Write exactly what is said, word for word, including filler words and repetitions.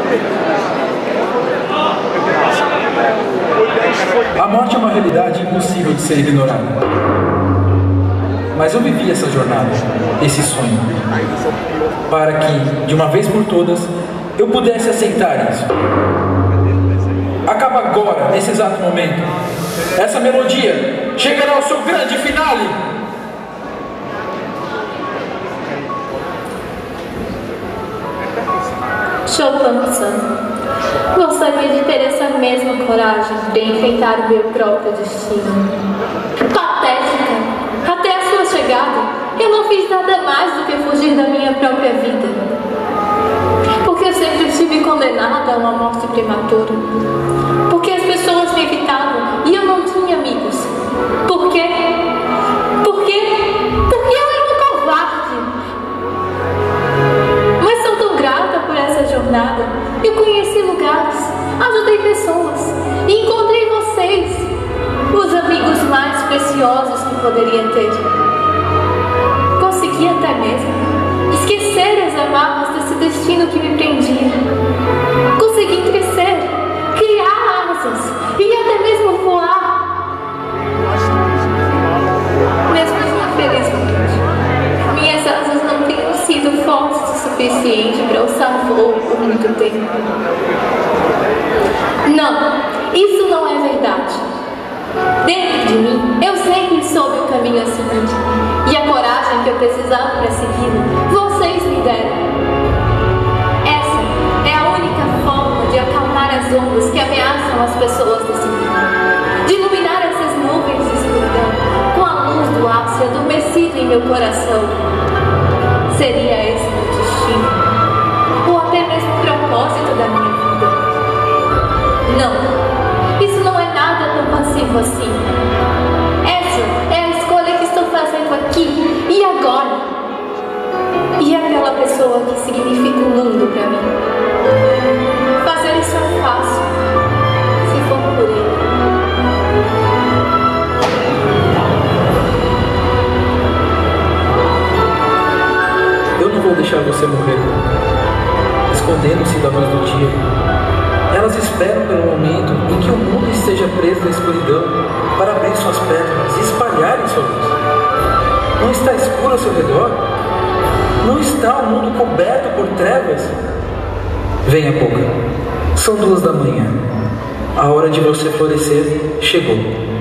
A morte é uma realidade impossível de ser ignorada. Mas eu vivi essa jornada, esse sonho, para que, de uma vez por todas, eu pudesse aceitar isso. Acaba agora, nesse exato momento. Essa melodia chegará ao seu grande finale. Chopin-san, gostaria de ter essa mesma coragem de enfrentar o meu próprio destino. Patética! Até a sua chegada, eu não fiz nada mais do que fugir da minha própria vida. Porque eu sempre estive condenada a uma morte prematura. Porque as pessoas me evitavam e eu não tinha amigos. Por quê? Porque, porque eu era um covarde. Mas sou tão grata por essa jornada. Eu conheci lugares, ajudei pessoas e encontrei vocês, os amigos mais preciosos que poderia ter. Consegui até mesmo esquecer as amarras desse destino que me prendia. Consegui crescer, criar asas e até mesmo voar. Mesmo infelizmente, minhas asas não tinham sido fortes o suficiente para alçar voo por muito tempo. Não, isso não é verdade. Dentro de mim, eu sempre soube o caminho a seguir. E a coragem que eu precisava para segui-lo, vocês me deram. Essa é a única forma de acalmar as ondas que ameaçam as pessoas desse mundo. De iluminar essas nuvens de escuridão com a luz do ácido adormecido em meu coração. Seria esse o destino? Ou até mesmo o propósito da minha vida? Não, isso não é nada tão passivo assim. Essa é a escolha que estou fazendo aqui e agora. E aquela pessoa que significa o mundo para mim. Fazer isso é fácil, se for por ele. Eu não vou deixar você morrer, escondendo-se da luz do dia. Elas esperam pelo momento em que o mundo esteja preso na escuridão para abrir suas pétalas e espalharem sua luz. Não está escuro ao seu redor? Não está o mundo coberto por trevas? Venha, pouca. São duas da manhã. A hora de você florescer chegou.